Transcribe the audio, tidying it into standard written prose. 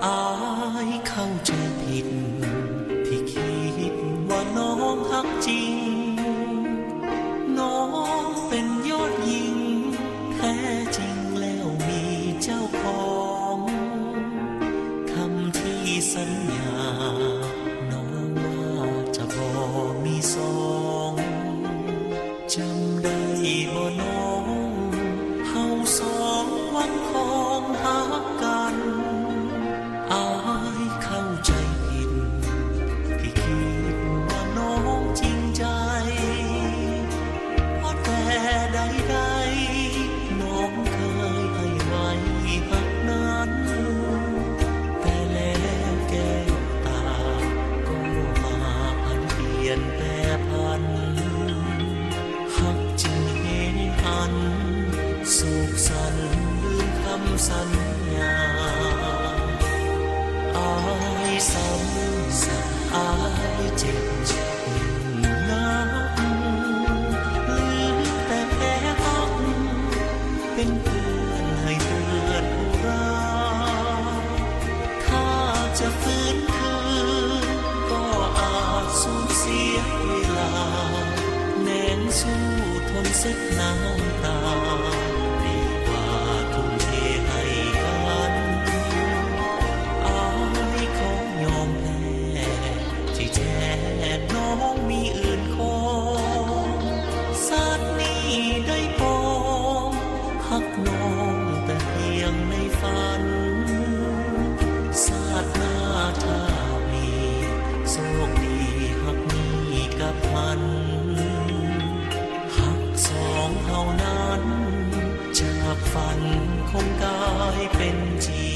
อายเข้าใจผิดที่คิดว่าน้องฮักจริงน้องเป็นยอดหญิงแท้จริงแล้วมีเจ้าของคำที่สัญญาน้องว่าจะบ่มีสองจำได้บ่น้องเฮาสองหวังของฮักกันอายเข้าใจผิดที่คิดว่าน้องจริงใจเพราะแต่ใดๆน้องเคยให้ไว้ฮักนั้นแต่แล้วแก้วตาก็มาพันเปลี่ยนแปรพันฮักจึงเห็นหันสุขสันต์ลืมคำสัญญาอายซ้ำอายเจ็บนักลืมแต่แพ้ฮักเป็นเพื่อนให้เตือนอุราถ้าจะฟื้นคืนก็อาจสูญเสียเวลาแน่นสู้ทนเส็จน้ำตาดีกว่าทุ่มเทให้กันอายขอยอมแพ้ที่แท้น้องมีอื่นคงชาตินี้ได้พบฮักน้องแต่เพียงในฝันชาติหน้าถ้ามีโชคดีฮักมีกับมันฮักสองเท่านั้นจากฝันคงกลายเป็นจริง